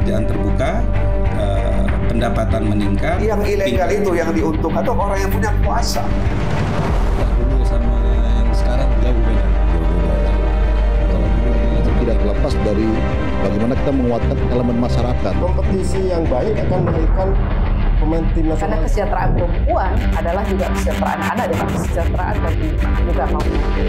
pekerjaan terbuka, pendapatan meningkat. Yang ilegal itu yang diuntungkan atau orang yang punya kuasa. Dulu sama yang sekarang jauh beda. Kalau dulu tidak terlepas dari bagaimana kita menguatkan elemen masyarakat. Kompetisi yang baik akan melahirkan pemain tim nasional. Karena kesejahteraan perempuan adalah juga kesejahteraan anak dan kesejahteraan bagi juga kaum.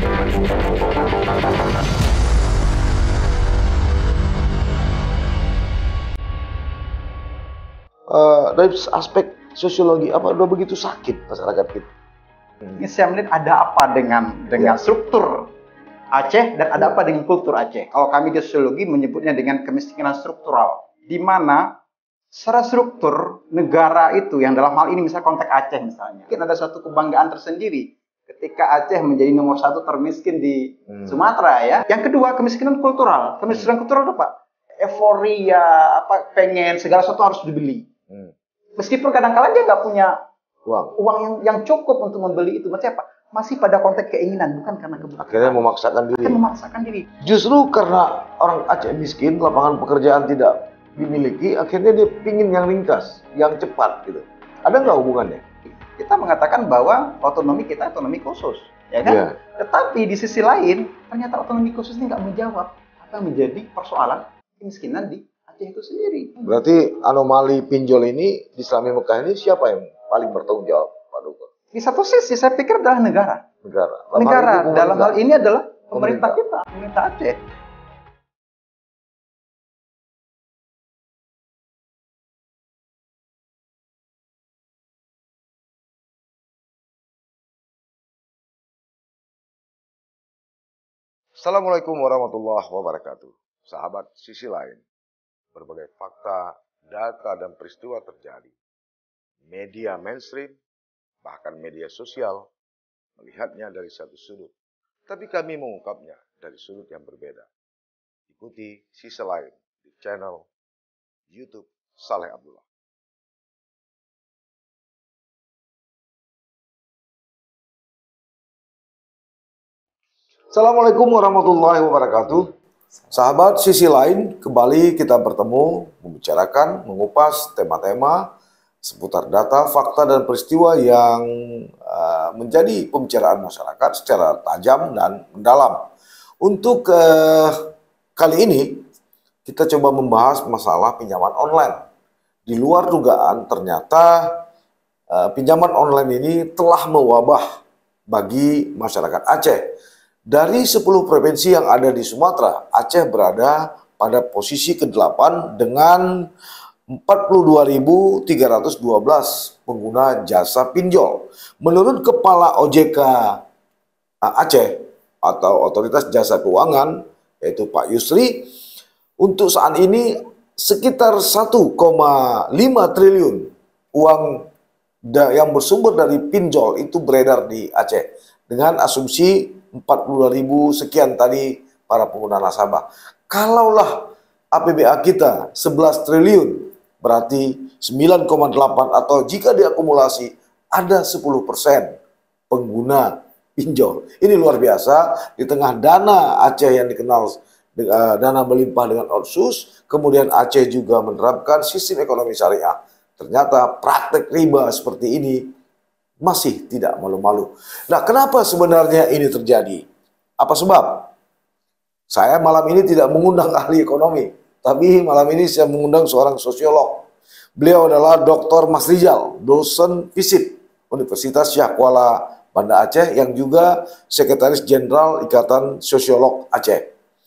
Dari aspek sosiologi apa udah begitu sakit masyarakat kita. Ini saya melihat ada apa dengan struktur Aceh dan ada apa dengan kultur Aceh. Kalau kami di sosiologi menyebutnya dengan kemiskinan struktural, di mana secara struktur negara itu yang dalam hal ini misalnya konteks Aceh misalnya, mungkin ada suatu kebanggaan tersendiri ketika Aceh menjadi nomor 1 termiskin di Sumatera ya. Yang kedua kemiskinan kultural. Kemiskinan kultural apa? Euforia, pengen segala sesuatu harus dibeli. Meskipun kadang-kadang dia nggak punya uang yang cukup untuk membeli itu, maksudnya apa? Masih pada konteks keinginan, bukan karena kebutuhan. Akhirnya memaksakan diri. Memaksakan diri. Justru karena orang Aceh miskin, lapangan pekerjaan tidak dimiliki, akhirnya dia pingin yang ringkas, yang cepat gitu. Ada nggak hubungannya? Kita mengatakan bahwa otonomi kita otonomi khusus, ya kan? Yeah. Tetapi di sisi lain, ternyata otonomi khusus ini nggak menjawab apa yang menjadi persoalan kemiskinan di Aceh itu sendiri. Berarti anomali pinjol ini di Islami Mekah ini siapa yang paling bertanggung jawab, Pak Dukun? Di satu sisi saya pikir adalah negara. Negara. Dalam hal ini adalah pemerintah kita, pemerintah Aceh. Assalamualaikum warahmatullahi wabarakatuh. Sahabat sisi lain, berbagai fakta, data, dan peristiwa terjadi. Media mainstream, bahkan media sosial, melihatnya dari satu sudut. Tapi kami mengungkapnya dari sudut yang berbeda. Ikuti sisi lain di channel YouTube Saleh Abdullah. Assalamualaikum warahmatullahi wabarakatuh. Sahabat sisi lain, kembali kita bertemu, membicarakan, mengupas tema-tema seputar data, fakta, dan peristiwa yang menjadi pembicaraan masyarakat secara tajam dan mendalam. Untuk kali ini, kita coba membahas masalah pinjaman online. Di luar dugaan, ternyata pinjaman online ini telah mewabah bagi masyarakat Aceh. Dari 10 provinsi yang ada di Sumatera, Aceh berada pada posisi ke-8 dengan 42.312 pengguna jasa pinjol. Menurut Kepala OJK Aceh atau Otoritas Jasa Keuangan, yaitu Pak Yusri, untuk saat ini sekitar 1,5 triliun uang yang bersumber dari pinjol itu beredar di Aceh. Dengan asumsi 42.000 sekian tadi para pengguna nasabah. Kalaulah APBA kita 11 triliun, berarti 9,8 atau jika diakumulasi ada 10% pengguna pinjol. Ini luar biasa di tengah dana Aceh yang dikenal dana melimpah dengan otsus, kemudian Aceh juga menerapkan sistem ekonomi syariah. Ternyata praktek riba seperti ini masih tidak malu-malu. Nah, kenapa sebenarnya ini terjadi? Apa sebab? Saya malam ini tidak mengundang ahli ekonomi, tapi malam ini saya mengundang seorang sosiolog. Beliau adalah Dr. Mas Rizal, dosen FISIP Universitas Syah Kuala Banda Aceh, yang juga Sekretaris Jenderal Ikatan Sosiolog Aceh.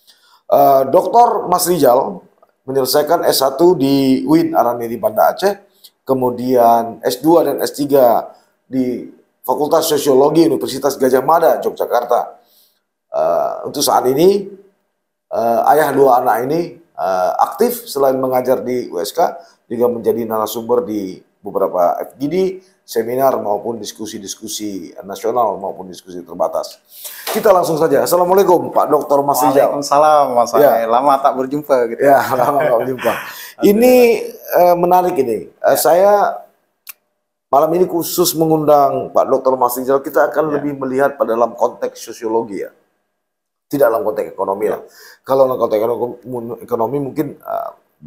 Dr. Mas Rizal menyelesaikan S1 di UIN Araniri Banda Aceh, kemudian S2 dan S3 di Fakultas Sosiologi Universitas Gadjah Mada, Yogyakarta. Untuk saat ini, ayah dua anak ini aktif selain mengajar di USK, juga menjadi narasumber di beberapa FGD, seminar maupun diskusi-diskusi nasional maupun diskusi terbatas. Kita langsung saja. Assalamualaikum Pak Dr. Mas Rizal. Waalaikumsalam Mas. Ya. Lama tak berjumpa gitu. Ya, lama tak berjumpa. Ini menarik ini. Saya malam ini khusus mengundang Pak Dr. Mas Rizal. Kita akan lebih melihat pada dalam konteks sosiologi ya. Tidak dalam konteks ekonomi ya. Kalau dalam konteks ekonomi mungkin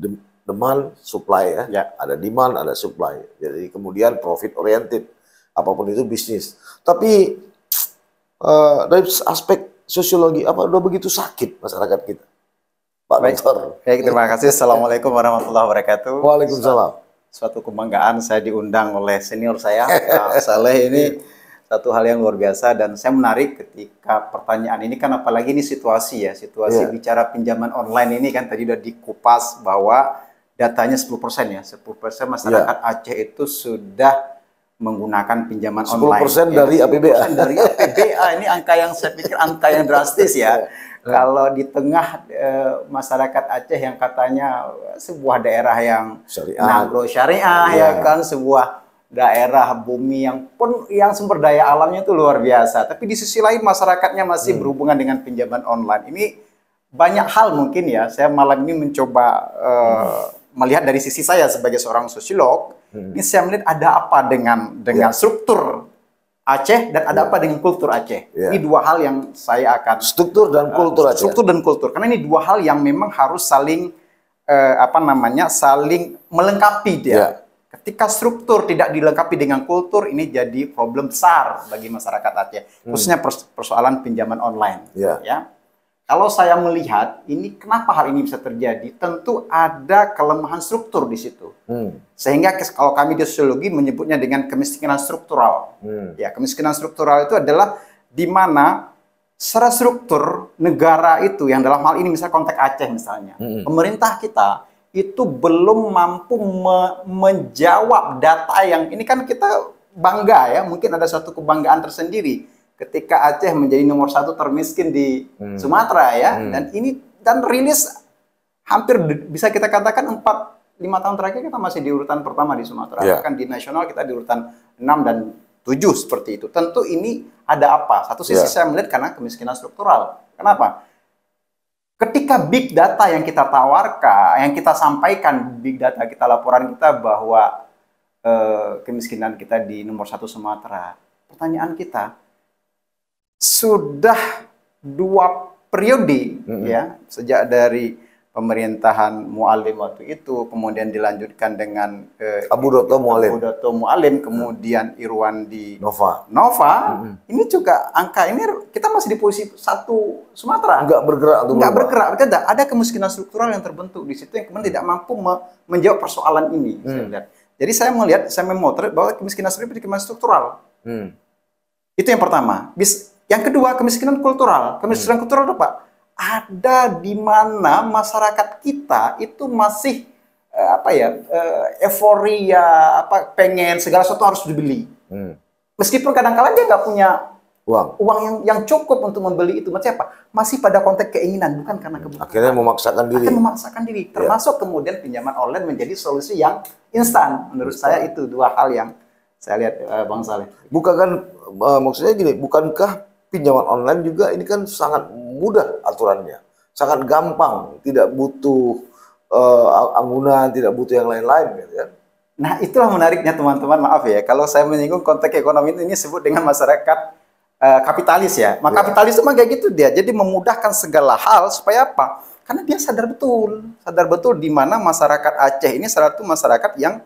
demand, supply ya. Ya. Ada demand, ada supply. Jadi kemudian profit oriented. Apapun itu bisnis. Tapi dari aspek sosiologi, apa udah begitu sakit masyarakat kita? Pak Dokter. Baik, terima kasih. Assalamualaikum warahmatullahi wabarakatuh. Waalaikumsalam. Suatu kebanggaan saya diundang oleh senior saya, Pak Saleh ini. Satu hal yang luar biasa dan saya menarik ketika pertanyaan ini kan apalagi ini situasi ya, situasi bicara pinjaman online ini kan tadi udah dikupas bahwa datanya 10% ya, 10% masyarakat Aceh itu sudah menggunakan pinjaman online. 10% dari APBA. 10% dari APBA, ini angka yang saya pikir angka yang drastis ya. Kalau di tengah masyarakat Aceh yang katanya sebuah daerah yang nagro syariah ya kan, sebuah daerah bumi yang sumber daya alamnya itu luar biasa. Tapi di sisi lain masyarakatnya masih berhubungan dengan pinjaman online. Ini banyak hal mungkin ya. Saya malam ini mencoba melihat dari sisi saya sebagai seorang sosiolog. Ini saya melihat ada apa dengan struktur Aceh dan ada apa dengan kultur Aceh. Ini dua hal yang saya akan struktur dan kultur Aceh. Struktur dan kultur. Karena ini dua hal yang memang harus saling saling melengkapi dia. Ketika struktur tidak dilengkapi dengan kultur, ini jadi problem besar bagi masyarakat Aceh, khususnya persoalan pinjaman online. Ya, kalau saya melihat ini kenapa hal ini bisa terjadi, tentu ada kelemahan struktur di situ. Sehingga kalau kami di sosiologi menyebutnya dengan kemiskinan struktural. Ya, kemiskinan struktural itu adalah di mana secara struktur negara itu yang dalam hal ini misalnya konteks Aceh misalnya, pemerintah kita itu belum mampu menjawab data yang ini kan kita bangga ya, mungkin ada suatu kebanggaan tersendiri ketika Aceh menjadi nomor 1 termiskin di Sumatera ya, dan rilis hampir bisa kita katakan 4-5 tahun terakhir kita masih di urutan pertama di Sumatera, bahkan di nasional kita di urutan 6 dan 7 seperti itu. Tentu ini ada apa? Satu sisi saya melihat karena kemiskinan struktural. Kenapa? Ketika big data yang kita tawarkan, yang kita sampaikan, big data kita, laporan kita bahwa kemiskinan kita di nomor 1 Sumatera, pertanyaan kita, sudah 2 periode ya, sejak dari pemerintahan Mu'alim waktu itu, kemudian dilanjutkan dengan Abu Dotto Mu'alim, kemudian Irwan di Nova. Ini juga angka ini kita masih di posisi 1 Sumatera. Nggak bergerak tuh. Nggak bergerak. Ada kemiskinan struktural yang terbentuk di situ yang kemudian tidak mampu menjawab persoalan ini. Saya lihat. Jadi saya memotret bahwa kemiskinan struktural. Itu yang pertama. Yang kedua, kemiskinan kultural. Kemiskinan kultural apa? Ada di mana masyarakat kita itu masih euforia, pengen segala sesuatu harus dibeli. Meskipun kadang-kadang dia nggak punya uang yang cukup untuk membeli itu. Maksudnya apa? Masih pada konteks keinginan, bukan karena kebutuhan. Akhirnya memaksakan diri. Termasuk kemudian pinjaman online menjadi solusi yang instan. Menurut saya itu 2 hal yang saya lihat, Bang Saleh. Maksudnya gini, bukankah pinjaman online juga ini kan sangat mudah aturannya, sangat gampang, tidak butuh anggunan, tidak butuh yang lain-lain, gitu kan? Nah, itulah menariknya teman-teman. Maaf ya, kalau saya menyinggung konteks ekonomi ini sebut dengan masyarakat kapitalis ya. Maka kapitalis itu kayak gitu dia. Jadi memudahkan segala hal supaya apa? Karena dia sadar betul di mana masyarakat Aceh ini salah satu masyarakat yang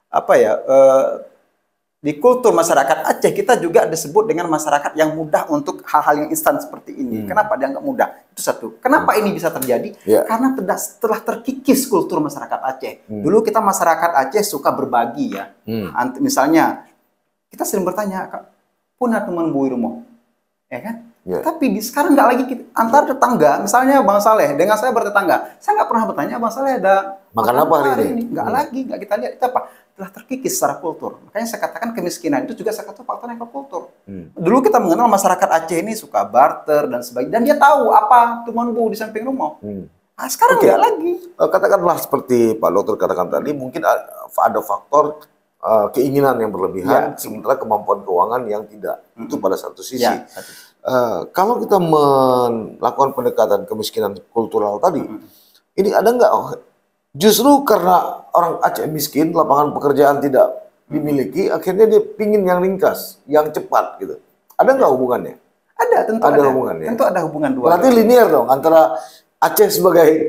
di kultur masyarakat Aceh kita juga disebut dengan masyarakat yang mudah untuk hal-hal yang instan seperti ini. Kenapa dianggap mudah? Itu satu. Kenapa ini bisa terjadi? Karena setelah terkikis kultur masyarakat Aceh. Dulu kita masyarakat Aceh suka berbagi ya. Misalnya kita sering bertanya, "Punah teman bui rumah," ya kan? Tapi sekarang nggak lagi antar tetangga. Misalnya Bang Saleh dengan saya bertetangga, saya nggak pernah bertanya Bang Saleh ada makan apa hari ini? Nggak lagi, nggak kita lihat. Itu apa? Telah terkikis secara kultur. Makanya saya katakan kemiskinan itu juga salah satu faktor kultur. Dulu kita mengenal masyarakat Aceh ini suka barter dan sebagainya, dan dia tahu apa tuman bu di samping rumah. Sekarang nggak lagi. Katakanlah seperti Pak Dokter katakan tadi, mungkin ada faktor keinginan yang berlebihan, sementara kemampuan keuangan yang tidak. Itu pada satu sisi. Kalau kita melakukan pendekatan kemiskinan kultural tadi, ini ada nggak? Justru karena orang Aceh miskin, lapangan pekerjaan tidak dimiliki, akhirnya dia pingin yang ringkas, yang cepat gitu. Ada nggak hubungannya? Ada, tentu ada hubungannya. Tentu ada hubungan dua. Berarti linear dong antara Aceh sebagai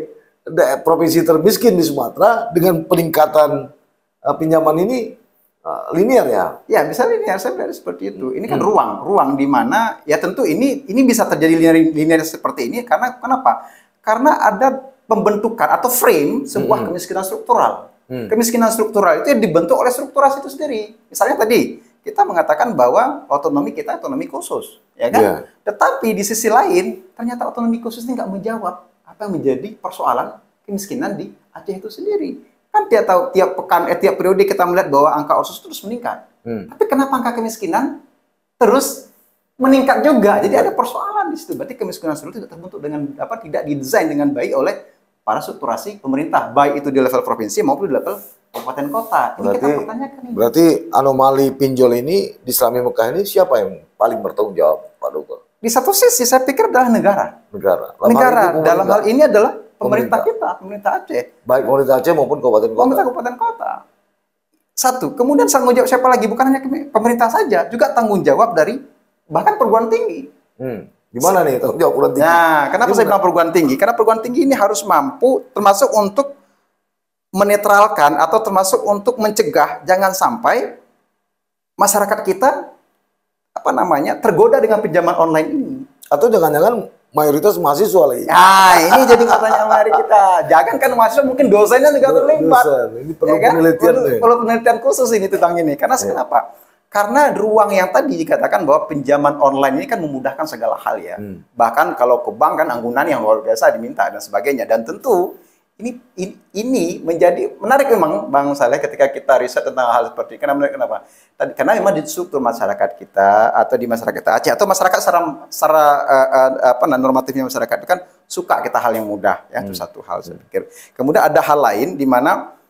provinsi termiskin di Sumatera dengan peningkatan pinjaman ini linear ya? Ya, bisa linear, saya melihat seperti itu. Ini kan ruang di mana ya tentu ini bisa terjadi linear seperti ini karena kenapa? Karena ada pembentukan atau frame sebuah kemiskinan struktural. Kemiskinan struktural itu dibentuk oleh strukturasi itu sendiri. Misalnya tadi kita mengatakan bahwa otonomi kita otonomi khusus, ya kan? Yeah. Tetapi di sisi lain ternyata otonomi khusus ini nggak menjawab apa yang menjadi persoalan kemiskinan di Aceh itu sendiri. Kan tiap pekan, tiap periode kita melihat bahwa angka otsus terus meningkat. Tapi kenapa angka kemiskinan terus meningkat juga? Jadi ada persoalan di situ. Berarti kemiskinan struktural tidak terbentuk dengan tidak didesain dengan baik oleh para strukturasi pemerintah, baik itu di level provinsi maupun di level kabupaten kota. Ini kita pertanyakan ini. Berarti anomali pinjol ini di Islami Mekah ini siapa yang paling bertanggung jawab, Pak Dokter? Di satu sisi saya pikir adalah negara. Dalam hal ini adalah pemerintah kita, pemerintah Aceh. Baik pemerintah Aceh maupun kabupaten kota. Pemerintah kabupaten kota. Satu, kemudian tanggung jawab siapa lagi? Bukan hanya pemerintah saja, juga tanggung jawab dari bahkan perguruan tinggi. Gimana nih tanggung jawab perguruan tinggi? Nah, kenapa saya bilang perguruan tinggi? Karena perguruan tinggi ini harus mampu termasuk untuk menetralkan atau termasuk untuk mencegah jangan sampai masyarakat kita tergoda dengan pinjaman online ini. Atau jangan-jangan mayoritas mahasiswa lagi. Nah, ini jadi pertanyaan mari kita. Jangan kan mahasiswa mungkin dosennya juga terlibat. Ini perlu penelitian perlu penelitian khusus ini tentang ini. Karena kenapa? Karena ruang yang tadi dikatakan bahwa pinjaman online ini kan memudahkan segala hal ya. Bahkan kalau ke bank kan anggunan yang luar biasa diminta dan sebagainya. Dan tentu ini menjadi menarik memang Bang Saleh ketika kita riset tentang hal seperti ini. Kenapa? Karena memang di struktur masyarakat kita atau di masyarakat kita Aceh atau masyarakat secara normatifnya masyarakat itu kan suka kita hal yang mudah ya, itu satu hal saya pikir. Kemudian ada hal lain di mana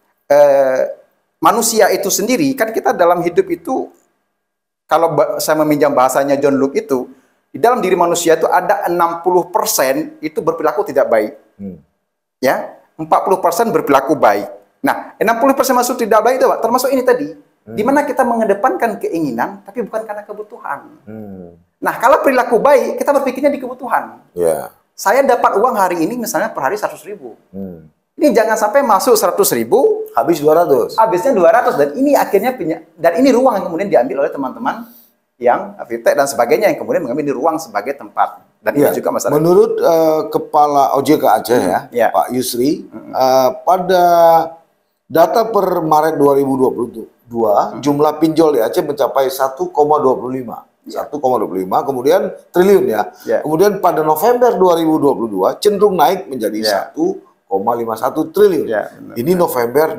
manusia itu sendiri kan kita dalam hidup itu kalau saya meminjam bahasanya John Locke itu di dalam diri manusia itu ada 60% itu berperilaku tidak baik. Ya. 40% berperilaku baik. Nah, 60% masuk tidak baik itu, Pak, termasuk ini tadi. Di mana kita mengedepankan keinginan, tapi bukan karena kebutuhan. Nah, kalau perilaku baik, kita berpikirnya di kebutuhan. Saya dapat uang hari ini, misalnya per hari 100.000. Ini jangan sampai masuk 100.000, habis 200. Habisnya 200, dan ini akhirnya dan ini ruang yang kemudian diambil oleh teman-teman yang fintech dan sebagainya yang kemudian mengambil di ruang sebagai tempat. Dan ini juga masalah. Menurut Kepala OJK Aceh Pak Yusri, pada data per Maret 2022, jumlah pinjol di Aceh mencapai 1,25. 1,25, kemudian triliun ya. Kemudian pada November 2022 cenderung naik menjadi 1,51 triliun. Ini November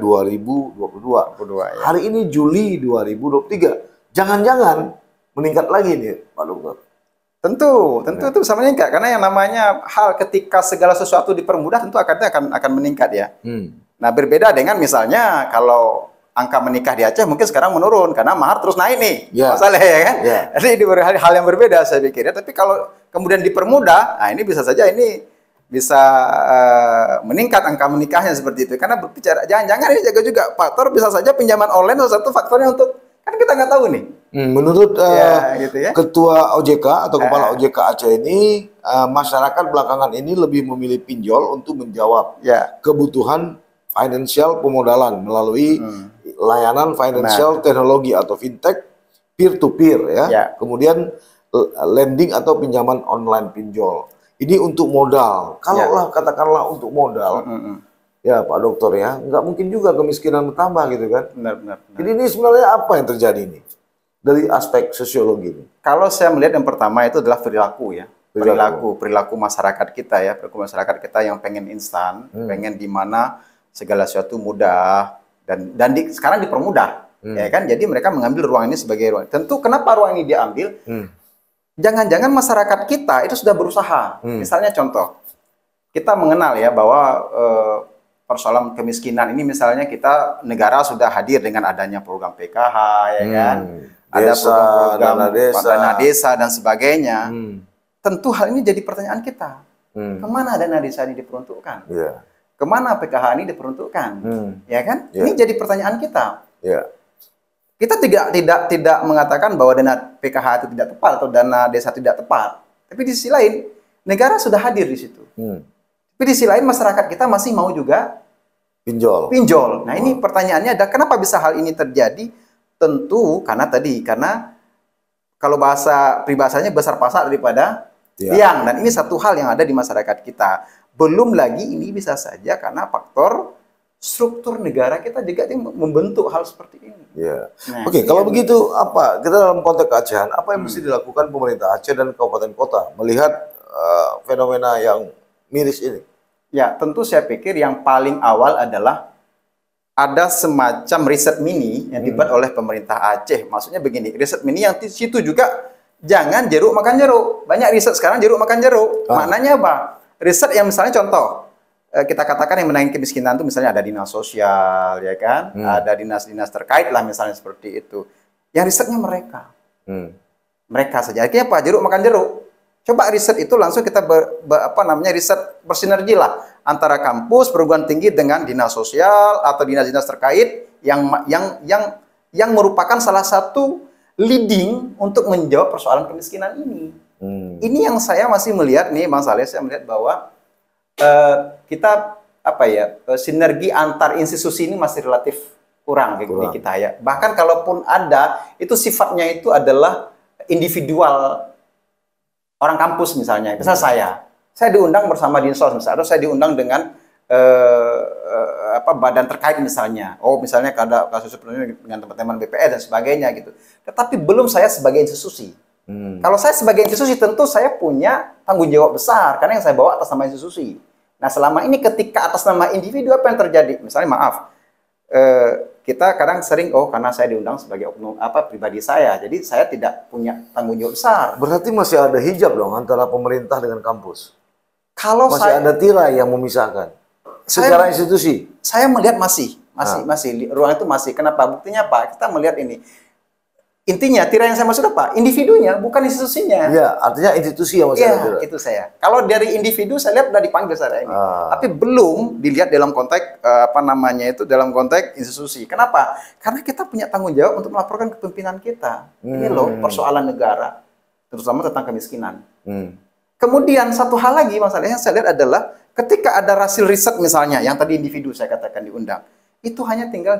2022. Hari ini Juli 2023. Jangan-jangan meningkat lagi nih, Pak Dokter. Tentu itu sama meningkat karena yang namanya hal ketika segala sesuatu dipermudah tentu akan meningkat ya. Nah, berbeda dengan misalnya kalau angka menikah di Aceh mungkin sekarang menurun karena mahar terus naik nih. Masalah ya kan? Jadi hal yang berbeda saya pikir ya. Tapi kalau kemudian dipermudah, nah ini bisa saja ini bisa meningkat angka menikahnya seperti itu. Karena berbicara jangan-jangan ini juga faktor bisa saja pinjaman online salah satu faktornya untuk kan kita nggak tahu nih. Menurut Ketua OJK atau Kepala OJK Aceh ini, masyarakat belakangan ini lebih memilih pinjol untuk menjawab kebutuhan finansial pemodalan melalui layanan financial teknologi atau fintech peer-to-peer ya. Kemudian lending atau pinjaman online pinjol. Ini untuk modal. Kalaulah katakanlah untuk modal. Ya Pak Dokter ya, nggak mungkin juga kemiskinan bertambah gitu kan. Benar. Jadi ini sebenarnya apa yang terjadi ini? Dari aspek sosiologi ini. Kalau saya melihat yang pertama itu adalah perilaku ya. Perilaku masyarakat kita ya. Perilaku masyarakat kita yang pengen instan, pengen di mana segala sesuatu mudah dan sekarang dipermudah. Ya kan? Jadi mereka mengambil ruang ini sebagai ruang. Tentu kenapa ruang ini diambil? Jangan-jangan masyarakat kita itu sudah berusaha. Misalnya contoh, kita mengenal ya bahwa persoalan kemiskinan ini misalnya kita negara sudah hadir dengan adanya program PKH ya kan, ada program dana desa dan sebagainya. Tentu hal ini jadi pertanyaan kita. Kemana dana desa ini diperuntukkan? Kemana PKH ini diperuntukkan? Ya kan? Ini jadi pertanyaan kita. Kita tidak mengatakan bahwa dana PKH itu tidak tepat atau dana desa tidak tepat. Tapi di sisi lain negara sudah hadir di situ. Tapi di sisi lain masyarakat kita masih mau juga pinjol. Nah ini pertanyaannya ada kenapa bisa hal ini terjadi? Tentu karena kalau peribahasanya besar pasak daripada tiang. Dan ini satu hal yang ada di masyarakat kita. Belum lagi ini bisa saja karena faktor struktur negara kita juga membentuk hal seperti ini. Ya. Nah, Oke, kalau begitu apa kita dalam konteks keacehan apa yang mesti dilakukan pemerintah Aceh dan kabupaten kota melihat fenomena yang miris ini? Ya, tentu saya pikir yang paling awal adalah ada semacam riset mini yang dibuat oleh pemerintah Aceh. Maksudnya begini, riset mini yang di situ juga jangan jeruk makan jeruk. Banyak riset sekarang jeruk makan jeruk. Maknanya apa? Riset yang misalnya contoh, kita katakan yang menangani kemiskinan itu misalnya ada dinas sosial, ya kan? Ada dinas-dinas terkait lah misalnya seperti itu. Yang risetnya mereka. Mereka saja. Akhirnya apa? Jeruk makan jeruk. Coba riset itu langsung kita riset bersinergi lah antara kampus, perguruan tinggi dengan dinas sosial atau dinas-dinas terkait yang merupakan salah satu leading untuk menjawab persoalan kemiskinan ini. Ini yang saya masih melihat nih, Bang Saleh, saya melihat bahwa kita sinergi antar institusi ini masih relatif kurang di kita ya. Bahkan kalaupun ada, itu sifatnya itu adalah individual. Orang kampus misalnya, saya diundang bersama Dinsos misalnya, atau saya diundang dengan badan terkait misalnya. Misalnya ada kasus seperti ini dengan teman-teman BPS dan sebagainya gitu. Tetapi belum saya sebagai institusi. Kalau saya sebagai institusi tentu saya punya tanggung jawab besar karena yang saya bawa atas nama institusi. Nah selama ini ketika atas nama individu apa yang terjadi? Misalnya maaf, kita kadang sering karena saya diundang sebagai oknum pribadi saya, jadi saya tidak punya tanggung jawab besar. Berarti masih ada hijab dong antara pemerintah dengan kampus. Kalau masih ada tirai yang memisahkan secara institusi. Saya melihat masih ruang itu masih. Kenapa? Buktinya apa? Kita melihat ini. Intinya tirai yang saya maksud apa? Individunya, bukan institusinya. Iya, artinya institusi yang masih ada tirai. Itu saya. Kalau dari individu saya lihat sudah dipanggil saya ini. Tapi belum dilihat dalam konteks dalam konteks institusi. Kenapa? Karena kita punya tanggung jawab untuk melaporkan ke pimpinan kita. Ini loh persoalan negara, terutama tentang kemiskinan. Kemudian satu hal lagi masalahnya yang saya lihat adalah ketika ada hasil riset misalnya yang tadi individu saya katakan diundang, itu hanya tinggal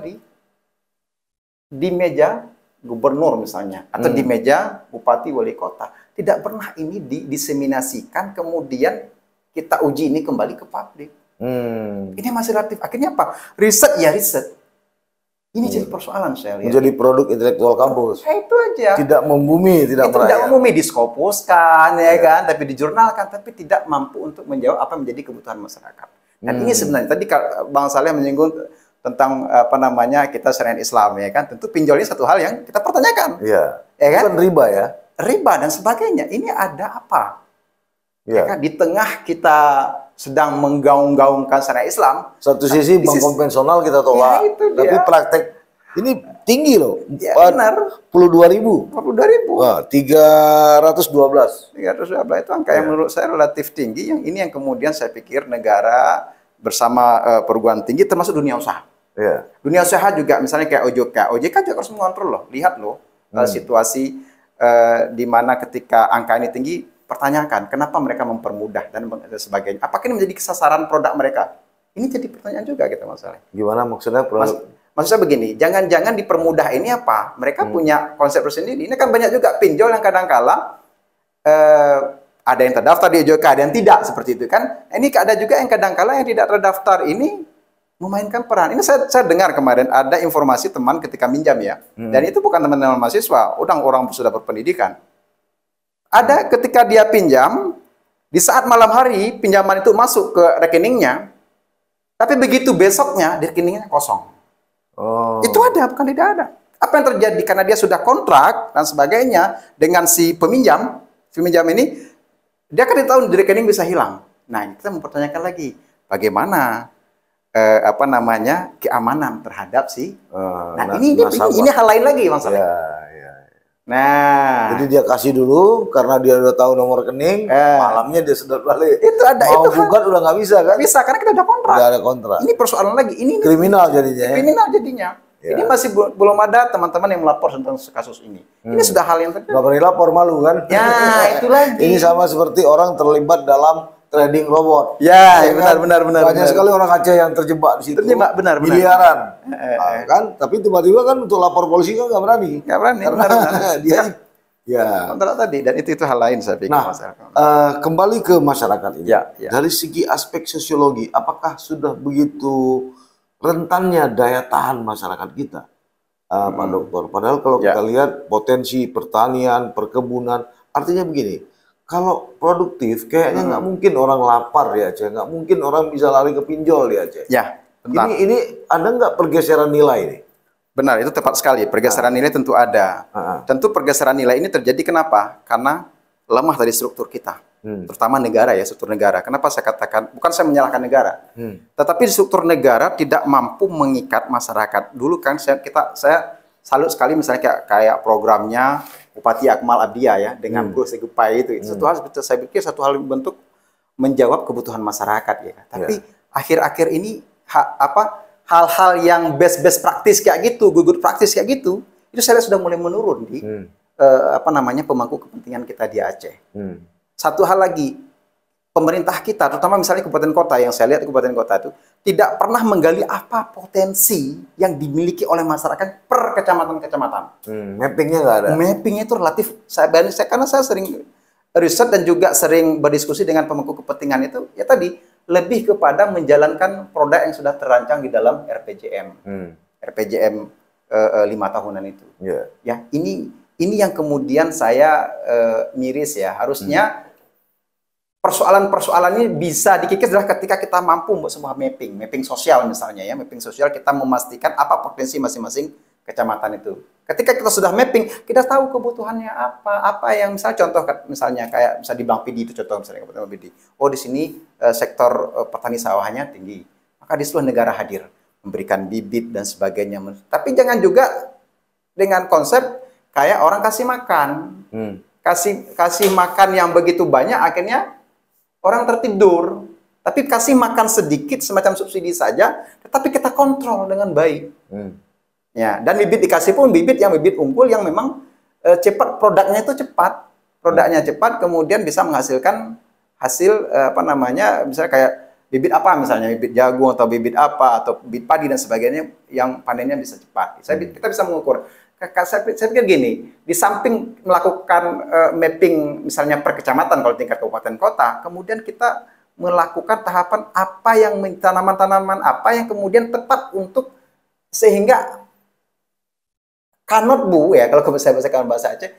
di meja gubernur misalnya, atau di meja bupati wali kota. Tidak pernah ini didiseminasikan, kemudian kita uji ini kembali ke publik. Ini masih relatif. Akhirnya apa? Riset ya riset. Ini jadi persoalan saya lihat. Menjadi produk intelektual kampus. Itu aja. Tidak membumi, tidak merayap. Tidak membumi, diskopuskan, ya kan, tapi dijurnalkan, tapi tidak mampu untuk menjawab apa yang menjadi kebutuhan masyarakat. Dan ini sebenarnya tadi Bang Saleh menyinggung tentang kita syariat Islam, ya kan, tentu pinjol ini satu hal yang kita pertanyakan. Iya. Ya kan? Bukan riba ya. Riba dan sebagainya. Ini ada apa? Ya. Ya kan? Di tengah kita sedang menggaung-gaungkan syariat Islam. Satu sisi bank konvensional kita tolak, tapi praktek ini tinggi loh. Ya, benar. 42.000. 42.000. Wah, 312. 312 itu angka yang menurut saya relatif tinggi. Yang ini yang kemudian saya pikir negara bersama perguruan tinggi termasuk dunia usaha. Yeah. Dunia usaha juga misalnya kayak OJK juga harus mengontrol loh. Lihat loh situasi di mana ketika angka ini tinggi, pertanyakan kenapa mereka mempermudah dan sebagainya. Apakah ini menjadi sasaran produk mereka? Ini jadi pertanyaan juga gitu masalah. Gimana maksudnya produk? Maksudnya begini, jangan-jangan dipermudah ini apa? Mereka punya konsep tersendiri. Ini kan banyak juga pinjol yang kadang-kala ada yang terdaftar di OJK, ada yang tidak seperti itu kan. Ini ada juga yang kadang-kala yang tidak terdaftar ini memainkan peran. Ini saya dengar kemarin ada informasi teman ketika minjam ya. Dan itu bukan teman-teman mahasiswa, orang sudah berpendidikan. Ada ketika dia pinjam, di saat malam hari pinjaman itu masuk ke rekeningnya, tapi begitu besoknya di rekeningnya kosong. Itu ada, bukan tidak ada. Apa yang terjadi? Karena dia sudah kontrak dan sebagainya dengan si peminjam ini, dia kan tahu di rekening bisa hilang. Nah, kita mempertanyakan lagi, bagaimana keamanan terhadap si. Ini hal lain lagi masalahnya. Nah, jadi dia kasih dulu karena dia udah tahu nomor rekening, malamnya dia sedot balik. Itu ada. Mau gugat udah nggak bisa kan? Bisa karena kita udah kontrak. Udah ada kontrak. Ini persoalan lagi. Ini kriminal jadinya. Kriminal jadinya. Ya. Ini masih belum ada teman-teman yang melapor tentang kasus ini. Ini sudah hal yang terjadi. Nggak berani lapor, malu kan? Ya, itu lagi. Ini sama seperti orang terlibat dalam trading robot. Ya, kan? benar. Banyak sekali orang Aceh yang terjebak di situ. Terjebak, benar. Miliaran. Kan? Tapi tiba-tiba kan untuk lapor polisi kan nggak berani. Nggak berani. Karena dia ya. Kontrak tadi, dan itu hal lain saya pikir. Nah, kembali ke masyarakat ini. Ya. Dari segi aspek sosiologi, apakah sudah begitu rentannya daya tahan masyarakat kita, Pak Dokter? Padahal kalau kita lihat potensi pertanian, perkebunan, artinya begini, kalau produktif, kayaknya nggak mungkin orang lapar di Aceh, nggak mungkin orang bisa lari ke pinjol di Aceh. Ya, benar. Ini ada nggak pergeseran nilai ini? Benar, itu tepat sekali. Pergeseran nilai tentu ada. Tentu pergeseran nilai ini terjadi kenapa? Karena lemah dari struktur kita. Terutama negara ya, struktur negara. Kenapa saya katakan, bukan saya menyalahkan negara. Tetapi struktur negara tidak mampu mengikat masyarakat. Dulu kan saya salut sekali misalnya kayak programnya Bupati Akmal Abdiya ya, dengan Bro Segupai itu. Satu hal, saya pikir satu hal bentuk menjawab kebutuhan masyarakat ya. Tapi akhir-akhir ini hal-hal yang best praktis kayak gitu, good praktis kayak gitu, itu saya lihat sudah mulai menurun di pemangku kepentingan kita di Aceh. Satu hal lagi, pemerintah kita, terutama misalnya kabupaten kota, yang saya lihat kabupaten kota itu tidak pernah menggali apa potensi yang dimiliki oleh masyarakat per kecamatan-kecamatan. Mappingnya nggak ada. Mappingnya itu relatif, karena saya sering riset dan juga sering berdiskusi dengan pemangku kepentingan itu, ya tadi lebih kepada menjalankan produk yang sudah terancang di dalam RPJM. RPJM 5 tahunan itu. Ya, ini yang kemudian saya miris ya. Harusnya persoalan-persoalan ini bisa dikikis adalah ketika kita mampu membuat sebuah mapping sosial misalnya ya. Mapping sosial, kita memastikan apa potensi masing-masing kecamatan itu. Ketika kita sudah mapping, kita tahu kebutuhannya apa yang misalnya kayak di Bang Pidi itu contoh misalnya Kabupaten Bang Pidi. Oh, di sini sektor petani sawahnya tinggi. Maka di seluruh negara hadir memberikan bibit dan sebagainya. Tapi jangan juga dengan konsep kayak orang kasih makan. Kasih makan yang begitu banyak akhirnya orang tertidur. Tapi kasih makan sedikit semacam subsidi saja, tetapi kita kontrol dengan baik. Ya, dan bibit dikasih pun bibit unggul yang memang cepat, produknya cepat, kemudian bisa menghasilkan hasil misalnya kayak bibit apa, misalnya bibit jagung atau bibit apa atau bibit padi dan sebagainya yang panennya bisa cepat. Kita bisa mengukur. Saya pikir gini, di samping melakukan mapping misalnya per kecamatan kalau tingkat kabupaten kota, kemudian kita melakukan tahapan tanaman-tanaman apa yang kemudian tepat untuk sehingga kanot bu ya, kalau saya bahasakan bahasa Aceh,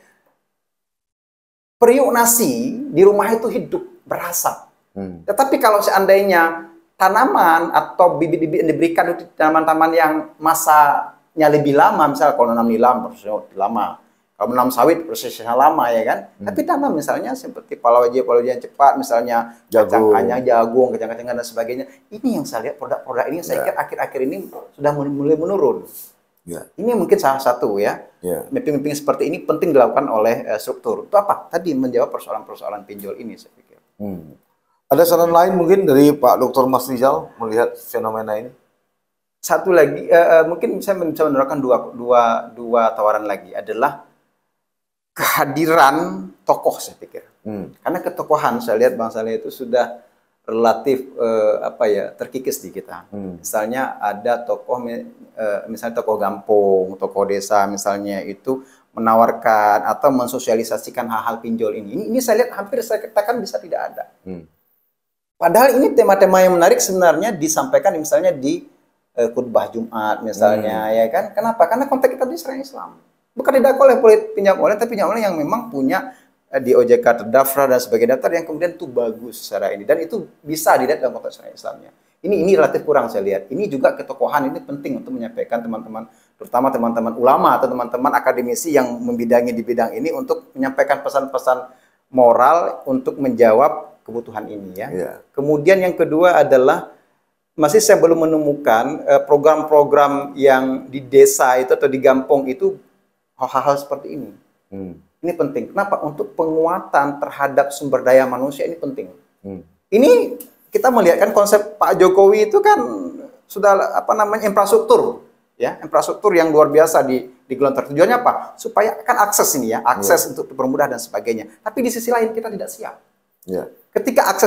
periuk nasi di rumah itu hidup, berasap. Tetapi kalau seandainya tanaman atau bibit-bibit yang diberikan itu tanaman-tanaman yang masanya lebih lama, misalnya kalau nanam nilam prosesnya lama, kalau menanam sawit prosesnya lama ya kan. Tapi tanam misalnya seperti palawija yang cepat, misalnya kacang-kacang, jagung, kacang-kacangan dan sebagainya. Ini yang saya lihat produk-produk ini, saya kira akhir-akhir ini sudah mulai menurun. Ini mungkin salah satu ya. Mapping-mapping seperti ini penting dilakukan oleh struktur. Itu apa? Tadi menjawab persoalan-persoalan pinjol ini saya pikir. Ada saran lain mungkin dari Pak Dr. Mas Rizal melihat fenomena ini? Satu lagi, mungkin saya bisa menerapkan dua tawaran lagi adalah kehadiran tokoh saya pikir. Karena ketokohan saya lihat Bang Saleh itu sudah relatif terkikis di kita. Misalnya ada tokoh, misalnya tokoh kampung, tokoh desa misalnya itu menawarkan atau mensosialisasikan hal-hal pinjol ini. Ini saya lihat hampir saya katakan bisa tidak ada. Padahal ini tema-tema yang menarik sebenarnya disampaikan misalnya di khutbah Jumat misalnya ya kan. Kenapa? Karena konteks kita di syariat Islam. Bukan didakwa oleh pinjam online, tapi pinjam online yang memang punya di OJK terdaftar dan sebagai daftar yang kemudian itu bagus secara ini, dan itu bisa dilihat dalam konteks syariat Islamnya. Ini relatif kurang saya lihat. Ini juga ketokohan ini penting untuk menyampaikan teman-teman, terutama teman-teman ulama atau teman-teman akademisi yang membidangi di bidang ini untuk menyampaikan pesan-pesan moral untuk menjawab kebutuhan ini ya. Kemudian yang kedua adalah masih saya belum menemukan program-program yang di desa itu atau di kampung itu hal-hal seperti ini. Ini penting. Kenapa? Untuk penguatan terhadap sumber daya manusia ini penting. Ini kita melihatkan konsep Pak Jokowi itu kan sudah infrastruktur, ya, infrastruktur yang luar biasa digelontor. Tujuannya apa? Supaya kan akses untuk dipermudah dan sebagainya. Tapi di sisi lain kita tidak siap. Ketika akses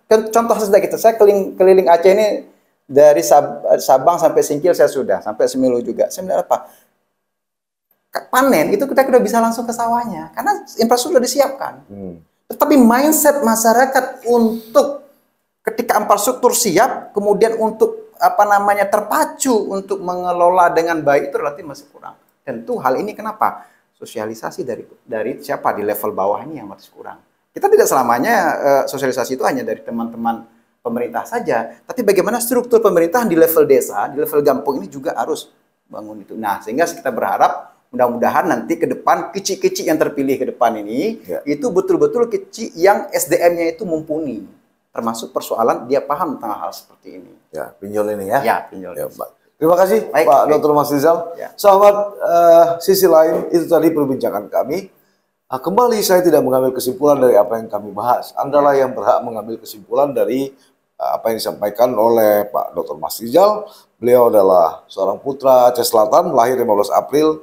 contoh saja gitu, saya keliling Aceh ini dari Sabang sampai Singkil saya sudah, sampai Semilu juga. Saya melihat apa? Panen itu kita udah bisa langsung ke sawahnya karena infrastruktur sudah disiapkan. Tetapi mindset masyarakat untuk ketika infrastruktur siap, kemudian untuk terpacu untuk mengelola dengan baik itu relatif masih kurang. Tentu hal ini kenapa? Sosialisasi dari siapa di level bawah ini yang masih kurang. Kita tidak selamanya sosialisasi itu hanya dari teman-teman pemerintah saja, tapi bagaimana struktur pemerintahan di level desa, di level kampung ini juga harus bangun itu. Nah, sehingga kita berharap mudah-mudahan nanti ke depan kecil-kecil yang terpilih ke depan ini itu betul-betul kecil yang SDM-nya itu mumpuni, termasuk persoalan dia paham tentang hal seperti ini. Ya, pinjol ini ya. Ya, pinjol. Ya, Pak. Terima kasih Baik, Pak baik. Dr. Mas Rizal. Ya. Sahabat sisi lain, itu tadi perbincangan kami. Kembali saya tidak mengambil kesimpulan dari apa yang kami bahas. Andalah yang berhak mengambil kesimpulan dari apa yang disampaikan oleh Pak Dr. Mas Rizal. Beliau adalah seorang putra Aceh Selatan, lahir 15 April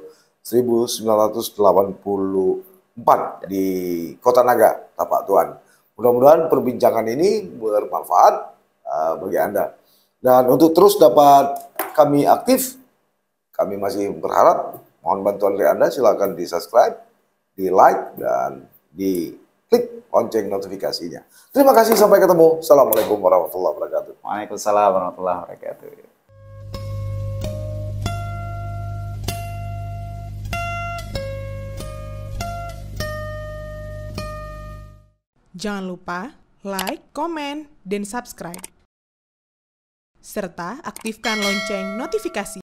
1984 di Kota Naga, Tapak Tuan. Mudah-mudahan perbincangan ini bermanfaat bagi Anda. Dan untuk terus dapat kami aktif, kami masih berharap mohon bantuan dari Anda, silakan di-subscribe, di-like, dan di-klik lonceng notifikasinya. Terima kasih, sampai ketemu. Assalamualaikum warahmatullahi wabarakatuh. Waalaikumsalam warahmatullahi wabarakatuh. Jangan lupa like, komen, dan subscribe. Serta aktifkan lonceng notifikasi.